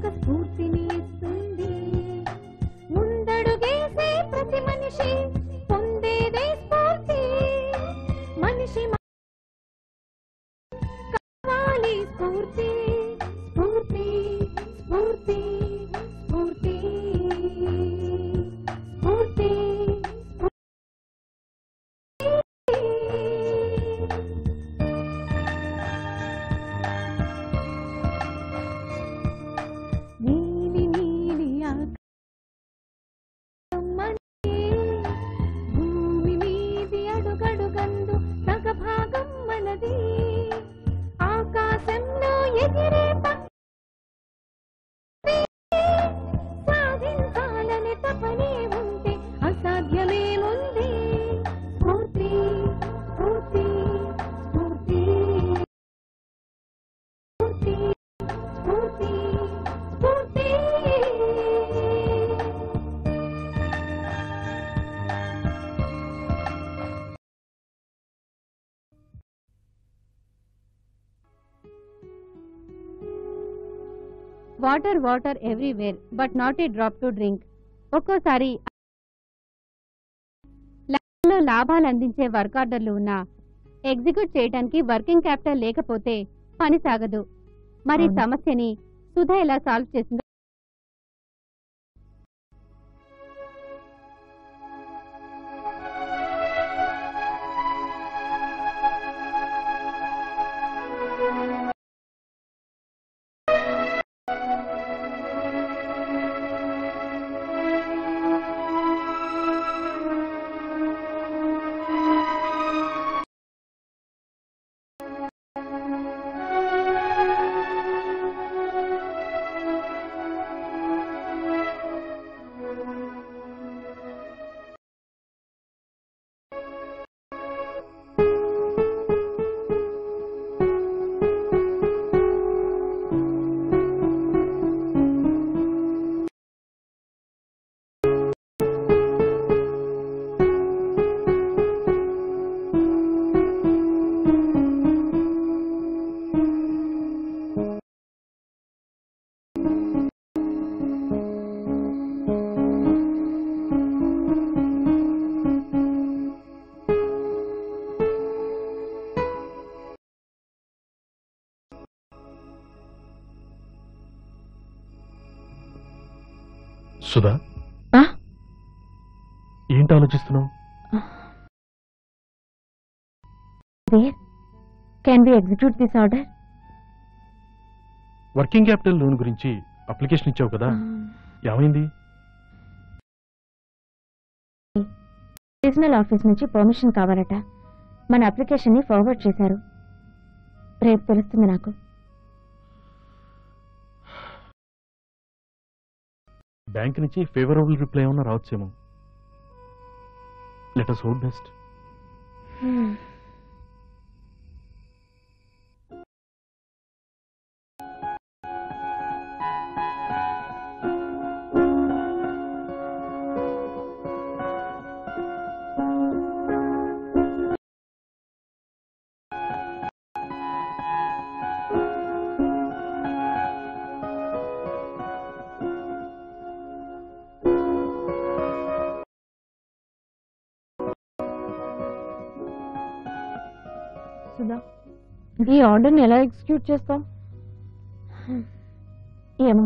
ఒక స్ఫూర్తిని ఇస్తుంది. ముందడుగేసే ప్రతి మనిషి పొందేదే స్ఫూర్తి. మనిషి కావాలి స్ఫూర్తి, స్ఫూర్తి, స్ఫూర్తి, స్ఫూర్తి, స్ఫూర్తి. నీలి నీలి భూమి మీది అడుగడుగందు సగభాగం మనది. ఆకాశంలో ఎగిరే సాధించాలని తపనే ఉంటే అసాధ్యమేముంది. స్ఫూర్తి, స్ఫూర్తి, స్ఫూర్తి, స్ఫూర్తి, స్ఫూర్తి, స్ఫూర్తి. Water water everywhere but not a drop to drink. ఒక్కోసారి ల్యాబ్లో లాభాలు అందించే వర్క్ ఆర్డర్లు ఉన్నా ఎగ్జిక్యూట్ చేయడానికి వర్కింగ్ క్యాపిటల్ లేకపోతే పని సాగదు. మరి సమస్యని సుధా ఎలా సాల్వ్ చేసిందో సుధా, ఏంటి ఆలోచిస్తున్నావు? Can we execute this order? Working capital loan గురించి అప్లికేషన్ ఇచ్చావు కదా, ఏమైంది? రీజనల్ ఆఫీస్ నుంచి పర్మిషన్ కావాలట. మన అప్లికేషన్ ని ఫార్వర్డ్ చేశారు. రేపు తెలుస్తుంది నాకు. బ్యాంక్ నుంచి ఫేవరబుల్ రిప్లై ఏమన్నా రావచ్చేమో. Let us hope best. Sudha, ఈ ఆర్డర్ని ఎలా ఎగ్జిక్యూట్ చేస్తాం? ఏమో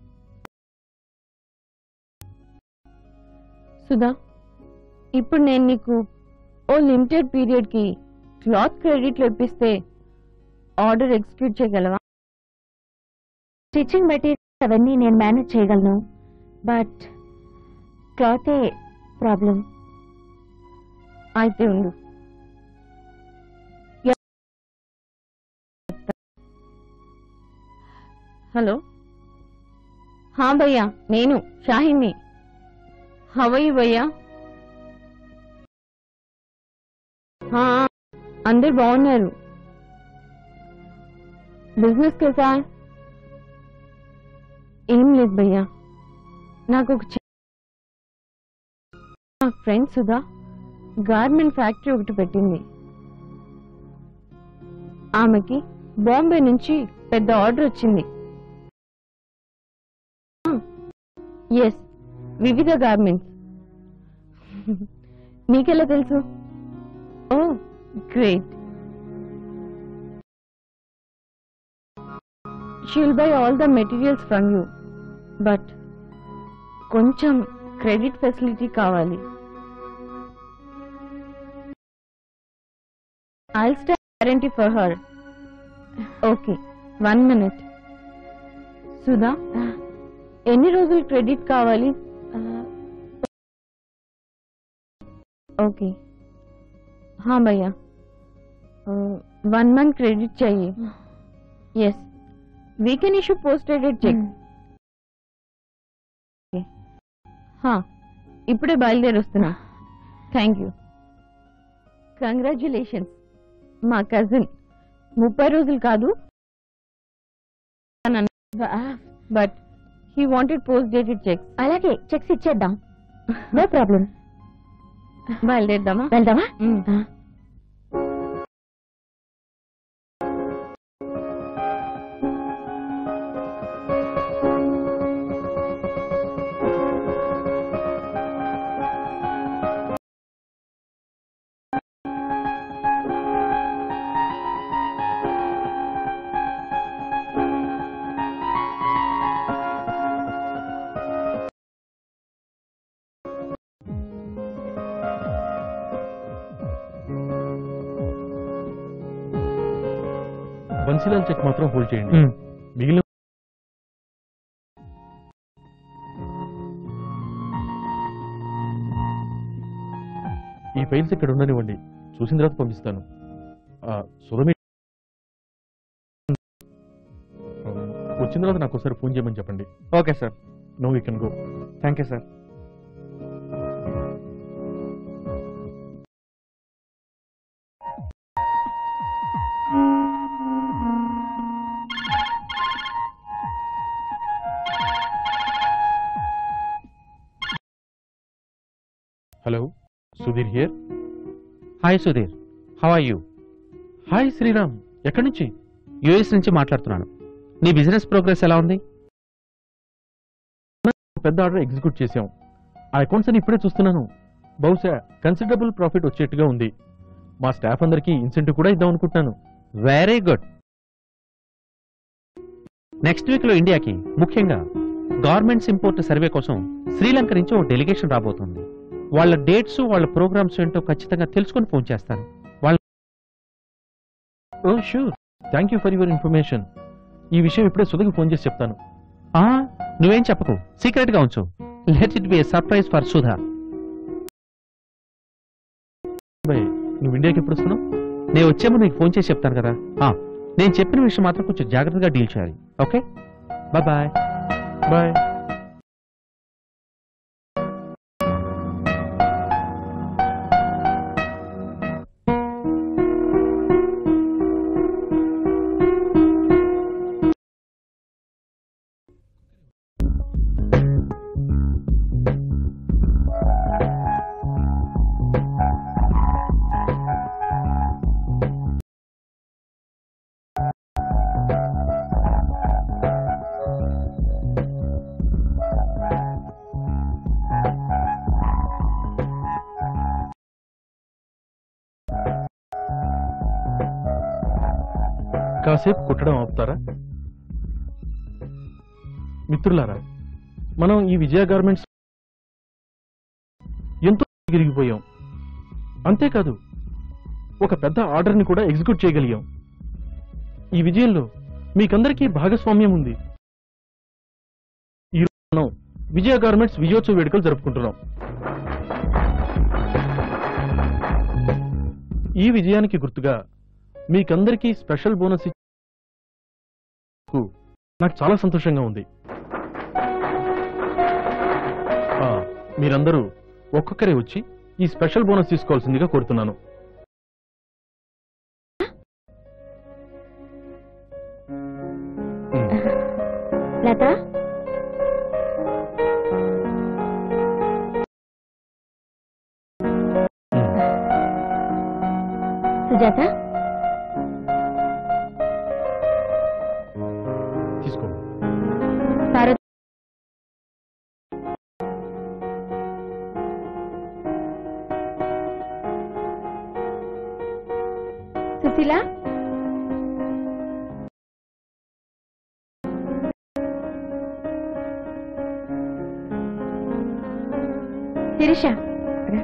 సుధా, ఇప్పుడు నేను నీకు ఓ లిమిటెడ్ పీరియడ్ కి క్లాత్ క్రెడిట్లు ఇప్పిస్తే ఆర్డర్ ఎగ్జిక్యూట్ చేయగలవా? స్టిచ్చింగ్ మెటీరియల్ అవన్నీ నేను మేనేజ్ చేయగలను, బట్ క్లాతే ప్రాబ్లం. అయితే ఉండు. హలో, హా భయ్యా, నేను షాహిన్ని. హవయి భయ్యా? అందరు బాగున్నారు. బిజినెస్ కేసా? ఏం లేదు భయ్యా, నాకు ఒక నా ఫ్రెండ్ సుధా గార్మెంట్ ఫ్యాక్టరీ ఒకటి పెట్టింది. ఆమెకి బాంబే నుంచి పెద్ద ఆర్డర్ వచ్చింది. ఎస్, వివిధ గార్మెంట్స్. నీకెలా తెలుసు? Oh great. She'll buy all the materials from you, but కొంచెం క్రెడిట్ ఫెసిలిటీ కావాలి. I'll start guarantee for her. Okay, 1 minute. Sudha, ఎన్ని రోజులు క్రెడిట్ కావాలి? ఓకే. हाँ भैया, 1 month क्रेडिट चाहिए. Yes, we can issue post-dated check. हाँ, ఇప్పుడే బయలుదేరి వస్తున్నా. Thank you. కంగ్రాచ్యులేషన్స్. మా కజిన్ 30 రోజులు కాదు, but he wanted post dated cheques. అలాగే చెక్స్ ఇచ్చేద్దాం, నో ప్రాబ్లం. బయలుదేరదామా? వెళ్దామా? బన్సీలాల్ చెక్ మాత్రం హోల్డ్ చేయండి. మిగిలిన ఈ ఫైల్స్ ఇక్కడ ఉండనివ్వండి, చూసిన తర్వాత పంపిస్తాను. సుధమి వచ్చిన తర్వాత నాకు ఒకసారి ఫోన్ చేయమని చెప్పండి. Okay sir. No you can go. Thank you sir. Hello, Sudheer here. Hi Sudheer, how are you? Hi Sriram, ఎక్కడి నుంచి? యుఎస్ నుంచి మాట్లాడుతున్నాను. నీ బిజినెస్ ప్రోగ్రెస్ ఎలా ఉంది? పెద్ద ఆర్డర్ ఎగ్జిక్యూట్ చేశాం. ఆ అకౌంట్స్ అని ఇప్పుడే చూస్తున్నాను. బహుశా కన్సిడరబుల్ ప్రాఫిట్ వచ్చేట్టుగా ఉంది. మా స్టాఫ్ అందరికీ ఇన్సెంటివ్ కూడా ఇద్దాం అనుకుంటున్నాను. Very good. నెక్స్ట్ వీక్ లో ఇండియాకి, ముఖ్యంగా గవర్నమెంట్స్ ఇంపోర్ట్ సర్వే కోసం శ్రీలంక నుంచి ఒక డెలిగేషన్ రాబోతుంది. వాళ్ళ డేట్స్, వాళ్ళ ప్రోగ్రామ్స్ ఏంటో ఖచ్చితంగా తెలుసుకొని ఫోన్ చేస్తాను. Oh sure, thank you for your information. ఈ విషయం ఇప్పుడే సుధకి ఫోన్ చేసి చెప్తాను. నువ్వేం చెప్పకు, సీక్రెట్ గా ఉంచు. Let it be a surprise for Sudha. నువ్వు ఇండియాకి ఎప్పుడు వస్తున్నావు? నేను వచ్చేమో నీకు ఫోన్ చేసి చెప్తాను కదా. నేను చెప్పిన విషయం మాత్రం కొంచెం జాగ్రత్తగా డీల్ చేయాలి. Okay, bye. బాయ్. కాసేపు కుట్టడం ఆపుతారా? మిత్రులారా, మనం ఈ విజయ గార్మెంట్స్ ఎంతో తిరిగిపోయాం. అంతేకాదు, ఒక పెద్ద ఆర్డర్ని కూడా ఎగ్జిక్యూట్ చేయగలిగాం. ఈ విజయంలో మీకందరికీ భాగస్వామ్యం ఉంది. ఈరోజు మనం విజయ గార్మెంట్స్ విజయోత్సవ వేడుకలు జరుపుకుంటున్నాం. ఈ విజయానికి గుర్తుగా మీకందరికీ స్పెషల్ బోనస్ నాకు చాలా సంతోషంగా ఉంది. మీరందరూ ఒక్కొక్కరే వచ్చి ఈ స్పెషల్ బోనస్ తీసుకోవాల్సిందిగా కోరుతున్నాను. లత, సుజాత, తీసుకో. పార్వతి, సుశీల శిరీష రా.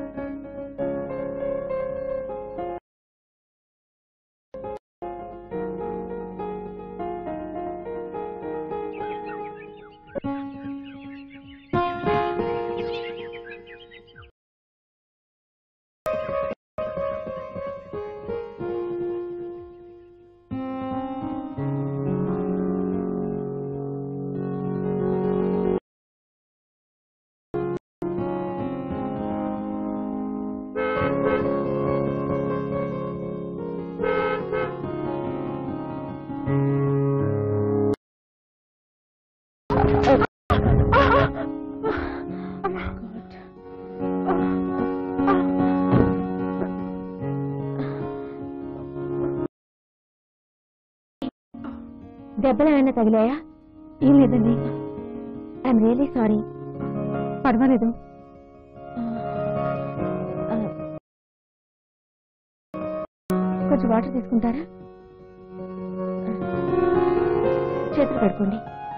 దెబ్బలు ఏమైనా తగిలాయా? ఏం లేదండి. I'm really sorry. పర్వాలేదు. కొంచెం వాటర్ తీసుకుంటారా? చేతులు కడుకోండి.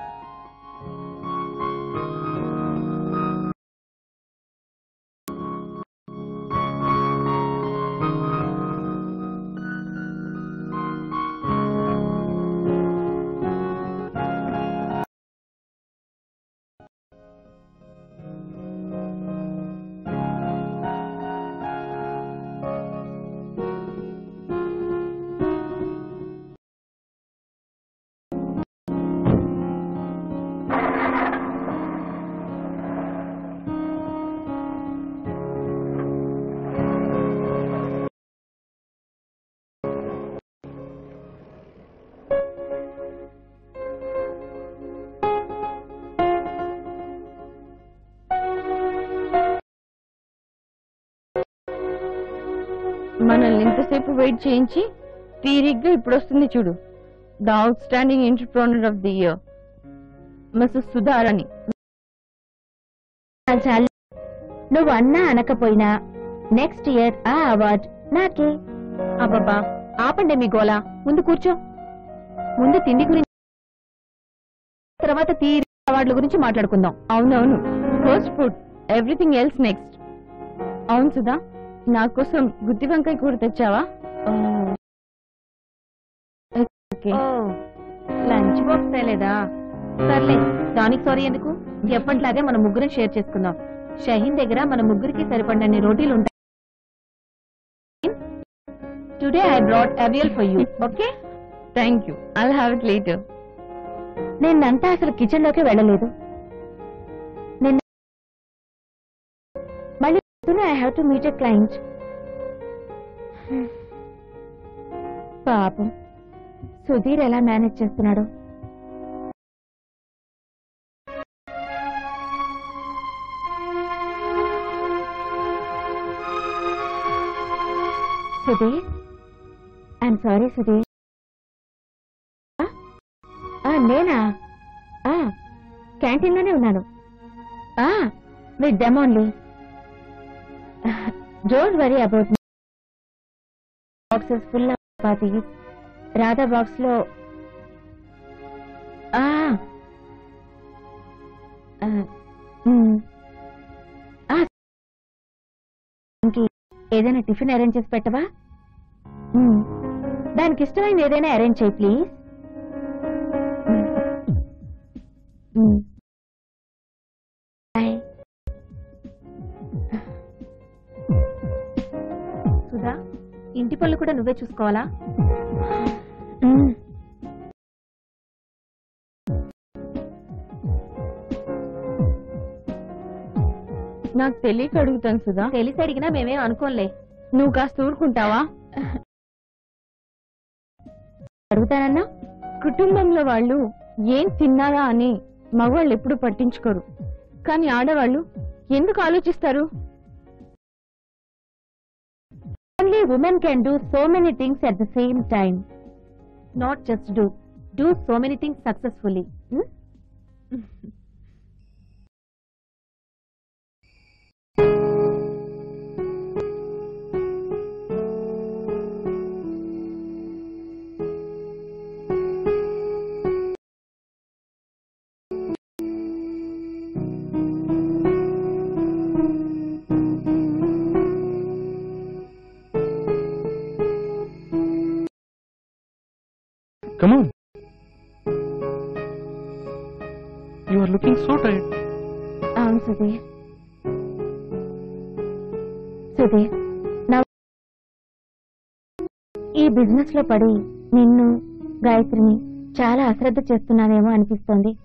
మనల్ని ఇంతసేపు వెయిట్ చేయించి తీరిగ్గా ఇప్పుడు వస్తుంది చూడు. The outstanding entrepreneur of the year Mrs Sudharani. చాలు, నువ్వు అన్నా అనకపోయినా నెక్స్ట్ ఇయర్ ఆ అవార్డ్ నాకే. అబ్బబ్బా, ఆపండి మీ గోలా. ముందు కూర్చో. ముందు తిండి గురించి, తర్వాత తీరి అవార్డుల గురించి మాట్లాడుకుందాం. అవునవును, first food, everything else next. అవును సుధా, నా కోసం గుత్తి వంకాయ కూర తెచ్చావా? లంచ్ బాక్స్ తేలేదా? సర్లే, దానికి సారీ ఎందుకు. ఎప్పటిలాగే మన ముగ్గురం షేర్ చేసుకుందాం. షహీన్ దగ్గర మన ముగ్గురికి సరిపడినన్ని రోటీలు ఉంటాయి. Today I brought avial for you. Okay, thank you. I'll have it later. నిన్నంతా అసలు కిచెన్ లోకి వెళ్ళలేదు. మళ్ళీ I have to meet a client. పాపం సుధీర్ ఎలా మేనేజ్ చేస్తున్నాడు? Sudheer, I'm sorry Sudheer. నేనా? క్యాంటీన్ లోనే ఉన్నాను. With them only. Don't worry about me. Boxes full of chapati. Radha box లో ఏదైనా టిఫిన్ అరేంజ్ చేసి పెట్టవా? దానికి ఇష్టమైంది ఏదైనా అరేంజ్ చేయి ప్లీజ్. సుధా, ఇంటి పనులు కూడా నువ్వే చూసుకోవాలా? నాకు తెలియక అడుగుతాను సుధా. తెలిసి అడిగినా మేమేం అనుకోలే. నువ్వు కాస్త ఊరుకుంటావా? అడుగుతానన్నా. కుటుంబంలో వాళ్ళు ఏం తిన్నారా అని మగవాళ్ళు ఎప్పుడు పట్టించుకోరు, కానీ ఆడవాళ్ళు ఎందుకు ఆలోచిస్తారు? Only women can do so many things at the same time. Not just do so many things successfully. Come on. You are looking so tired. అవును సుధీర్. సుధీర్, నా ఈ బిజినెస్ లో పడి నిన్ను గాయత్రిని చాలా అశ్రద్ధ చేస్తున్నానేమో అనిపిస్తోంది.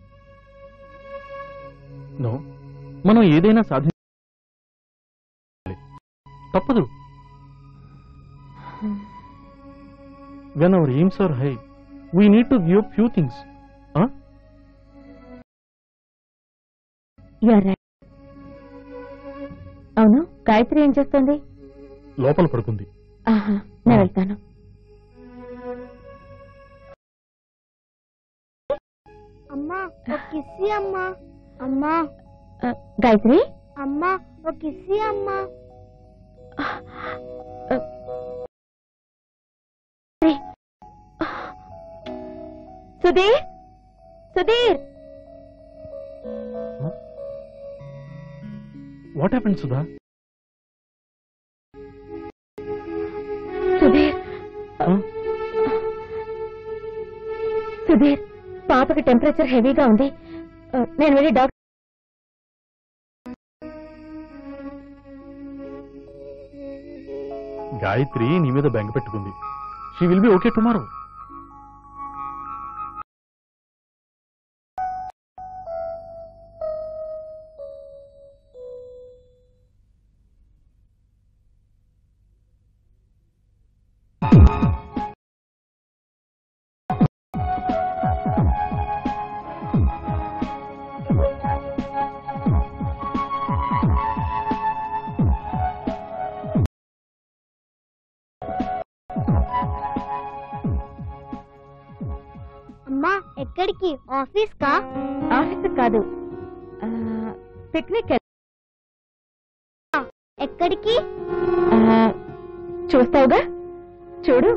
No. మనం ఏదైనా సాధించాలి. తప్పదు. When our aims are high, we need to give up few things. Huh? You are right. అవును, గాయత్రి ఏం చేస్తుంది? లోపల పడుకుంది. ఆహా, నేను వెళ్తాను. అమ్మా ఒక కిస్సి అమ్మా. అమ్మా గాయత్రి, అమ్మా ఒక కిస్సి అమ్మా. Sudheer, Sudheer. What happened, Sudha? Sudheer, Huh? Sudheer, పాపకి టెంపరేచర్ హెవీగా ఉంది. నేను వెళ్ళి డాక్టర్. గాయత్రి నీ మీద బెంగ పెట్టుకుంది. She will be okay tomorrow. అమ్మా ఎక్కడికి? ఆఫీస్ కా? ఆఫీస్ కాదు, పిక్నిక్. ఎక్కడికి? చూస్తావుగా, చూడు.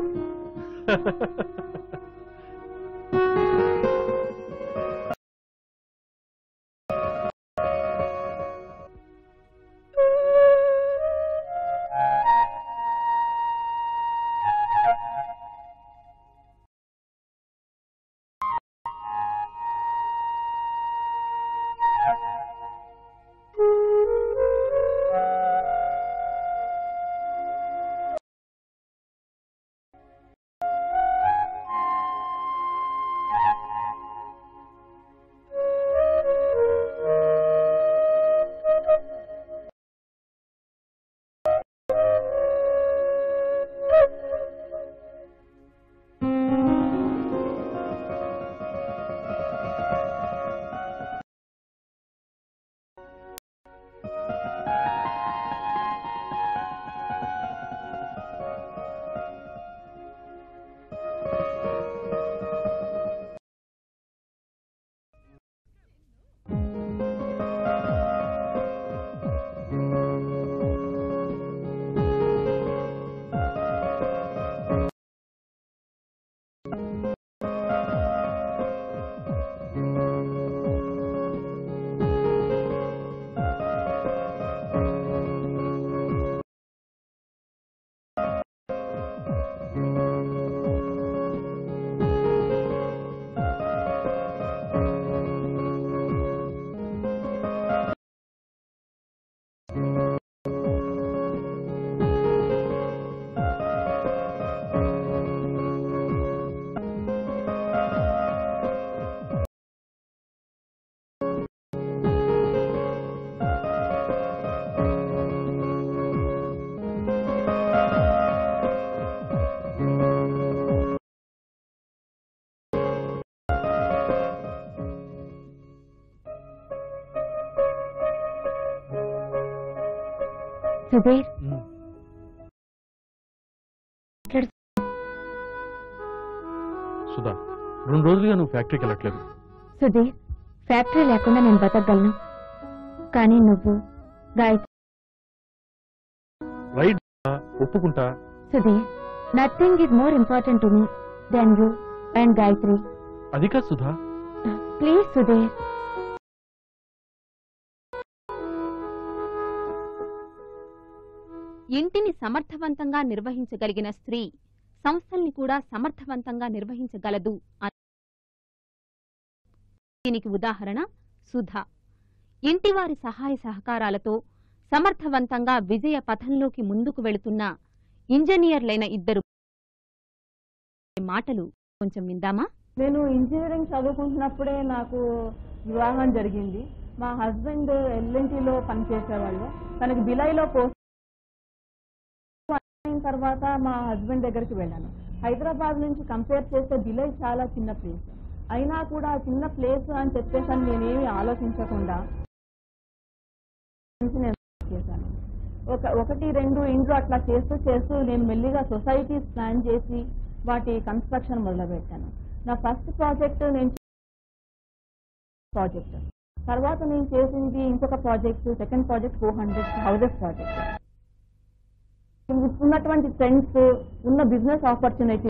సుధీర్, సుధా, 2 రోజులుగా నువ్వు ఫ్యాక్టరీకి వెళ్ళట్లేదు. సుధీర్, ఫ్యాక్టరీ లేకుండా నేను బతకగలను, కానీ నువ్వు గాయత్రి. రైట్, ఒప్పుకుంటా. Sudheer, nothing is more important to me than you and Gayatri. అది కాదు సుధా. ప్లీజ్ సుధీర్. ఇంటిని సమర్థవంతంగా నిర్వహించగలిగిన స్త్రీ సంస్థల్ని కూడా సమర్థవంతంగా నిర్వహించగలదు. దీనికి ఉదాహరణ సుధా. ఇంటివారి సహాయ సహకారాలతో సమర్థవంతంగా విజయ పథంలోకి ముందుకు వెళుతున్న ఇంజనీర్లైన ఇద్దరు మాటలు కొంచెం విందామా? నేను ఇంజనీరింగ్ చదువుకుంటున్నప్పుడే నాకు వివాహం జరిగింది. మా హస్బెండ్ ఎల్ఎన్టీలో పనిచేసేవాళ్ళు. తనకి బిలైలో పోస్ట్ అయిన తర్వాత మా హస్బెండ్ దగ్గరికి వెళ్ళాను. హైదరాబాద్ నుంచి కంపేర్ చేస్తే బిలై చాలా చిన్న ప్లేస్ అయినా కూడా చిన్న ప్లేస్ అని చెప్పేసి నేనేమి ఆలోచించకుండా చేశాను. ఒకటి రెండు ఇండ్లు అట్లా చేస్తూ నేను మెల్లిగా సొసైటీస్ ప్లాన్ చేసి వాటి కన్స్ట్రక్షన్ మొదలుపెట్టాను. నా ఫస్ట్ ప్రాజెక్ట్ తర్వాత నేను చేసింది ఇంకొక project, second project 400 houses project. ఉన్నటువంటి ట్రెండ్స్, ఉన్న బిజినెస్ ఆపర్చునిటీ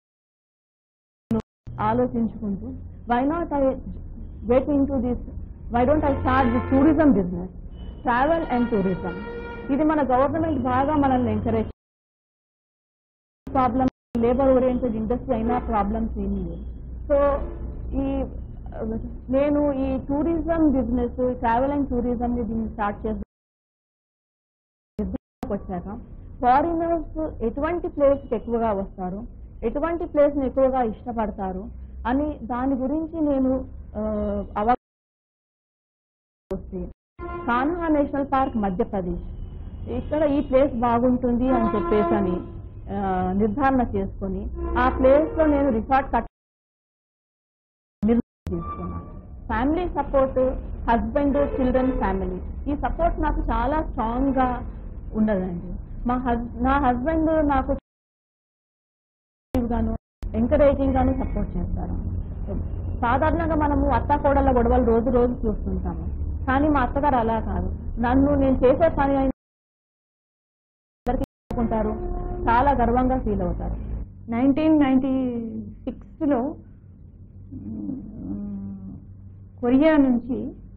ఆలోచించుకుంటూ why not I get into this, why don't I start the tourism business, travel and tourism. ఇది మన గవర్నమెంట్ బాగా మనల్ని encourage. Problem labour oriented industry అయినా problems ఏమీ లేవు. సో నేను ఈ tourism business, travel and tourism దీన్ని స్టార్ట్ చేసి వచ్చాక ఫారినర్స్ ఎటువంటి ప్లేస్కి ఎక్కువగా వస్తారు, ఎటువంటి ప్లేస్ని ఎక్కువగా ఇష్టపడతారు అని దాని గురించి నేను కాన్హా నేషనల్ పార్క్ మధ్యప్రదేశ్, ఇక్కడ ఈ ప్లేస్ బాగుంటుంది అని చెప్పేసి అని నిర్ధారణ చేసుకొని ఆ ప్లేస్ లో నేను రిసార్ట్ తీసుకున్నాను. Family support, husband, children, family, ఈ సపోర్ట్ నాకు చాలా స్ట్రాంగ్ గా ఉండదండి. నా హస్బెండ్ నాకు గాను ఎంకరేజింగ్ గాను సపోర్ట్ చేస్తారు. సాధారణంగా మనము అత్త కోడళ్ళ గొడవలు రోజు రోజు చూస్తుంటాము, కానీ మా అత్తగారు అలా కాదు. నేను చేసే పని అందరికీ చాలా గర్వంగా ఫీల్ అవుతారు. 1996లో కొరియా నుంచి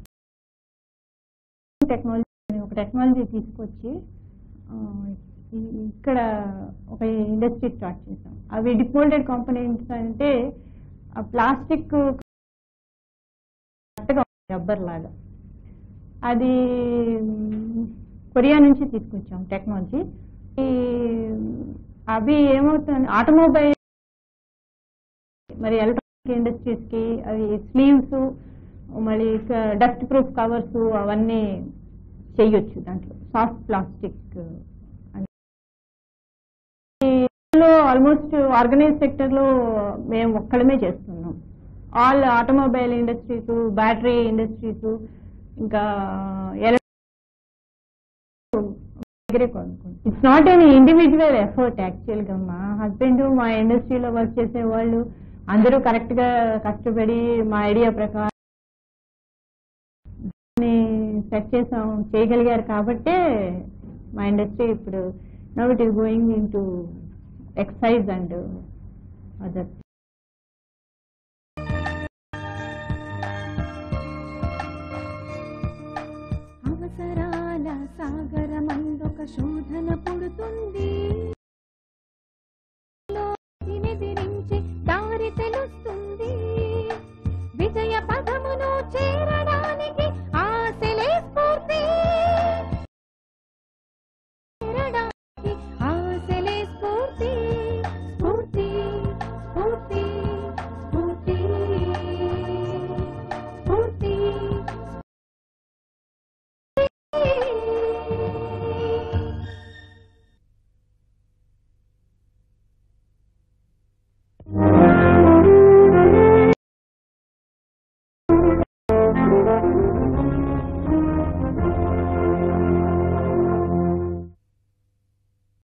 టెక్నాలజీ తీసుకొచ్చి ఇక్కడ ఒక ఇండస్ట్రీ స్టార్ట్ చేసాం. అవి డిమోల్డెడ్ కాంపోనెంట్స్ అంటే ప్లాస్టిక్ రబ్బర్ లాగా, అది కొరియా నుంచి తీసుకొచ్చాం టెక్నాలజీ. అవి ఏమవుతుంది, ఆటోమొబైల్ మరి ఎలక్ట్రానిక్ ఇండస్ట్రీస్ కి అవి స్లీవ్స్, మళ్ళీ డస్ట్ ప్రూఫ్ కవర్స్ అవన్నీ చేయొచ్చు దాంట్లో, soft plastic. Almost organise sector లో మేము ఒక్కడమే చేస్తున్నాం. All automobile industries, battery industries, ఇంకా it's not an individual effort. Actual గా మా హస్బెండ్, మా ఇండస్ట్రీలో వర్క్ చేసే వాళ్ళు అందరూ కరెక్ట్ గా కష్టపడి మా ఐడియా ప్రకారం సెట్ చేసాం, చేయగలిగారు. కాబట్టే మా ఇండస్ట్రీ ఇప్పుడు now it is going into excise and other. అవసరాల సాగరమందొక శోధన పుడుతుంది, ఎదిరించి దారి తెలుస్తుంది, విజయ పదమును